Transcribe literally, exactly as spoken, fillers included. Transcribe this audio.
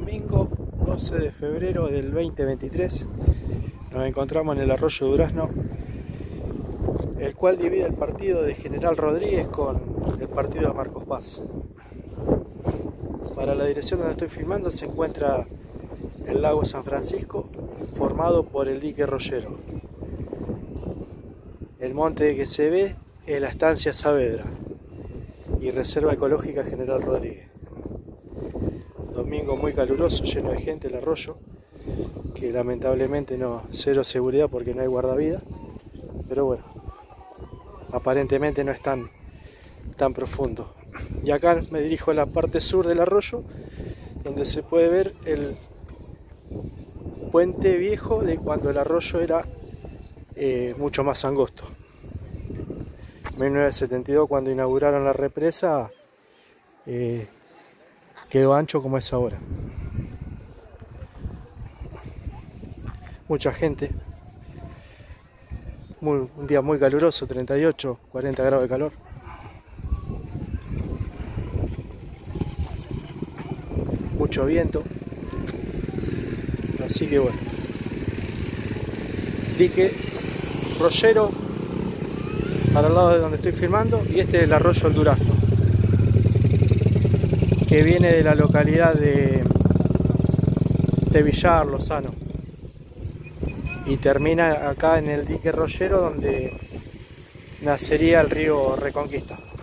Domingo doce de febrero del dos mil veintitrés nos encontramos en el arroyo Durazno, el cual divide el partido de General Rodríguez con el partido de Marcos Paz. Para la dirección donde estoy filmando se encuentra el lago San Francisco, formado por el dique Rollero. El monte que se ve es la estancia Saavedra y Reserva Ecológica General Rodríguez. Domingo muy caluroso, lleno de gente el arroyo, que lamentablemente no, cero seguridad porque no hay guardavidas, pero bueno, aparentemente no es tan, tan profundo. Y acá me dirijo a la parte sur del arroyo, donde se puede ver el puente viejo de cuando el arroyo era eh, mucho más angosto. En mil novecientos setenta y dos, cuando inauguraron la represa, eh, quedó ancho como es ahora. Mucha gente, muy, un día muy caluroso, treinta y ocho, cuarenta grados de calor. Mucho viento, así que bueno, dique Rollero para el lado de donde estoy filmando, y este es el arroyo El Durazno, que viene de la localidad de, de Villar, Lozano, y termina acá en el dique Rollero, donde nacería el río Reconquista.